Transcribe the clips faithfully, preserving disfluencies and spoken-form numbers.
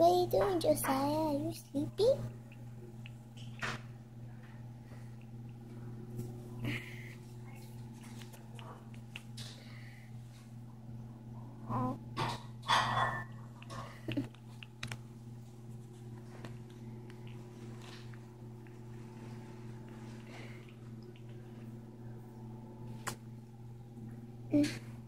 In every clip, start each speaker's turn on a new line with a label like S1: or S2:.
S1: What are you doing, Josiah? Are you sleepy? Mm.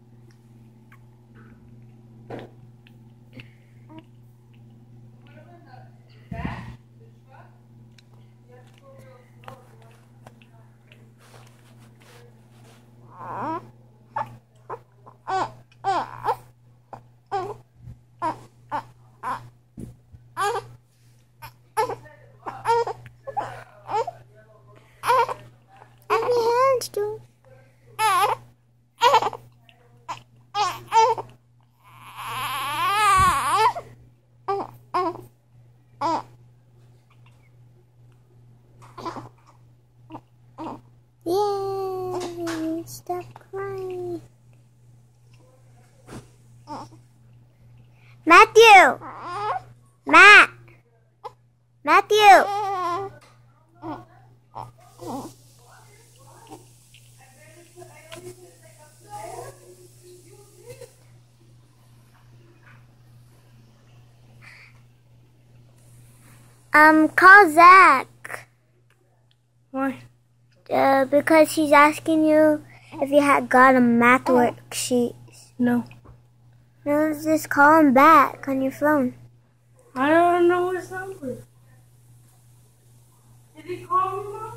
S1: Dude. Yay! Stop crying. Matthew! Matt! Matthew! Um, call Zach.
S2: Why?
S1: Uh, because he's asking you if you had got a math worksheet.
S2: No.
S1: No, just call him back on your phone.
S2: I don't know his number. Did he call me, Mom?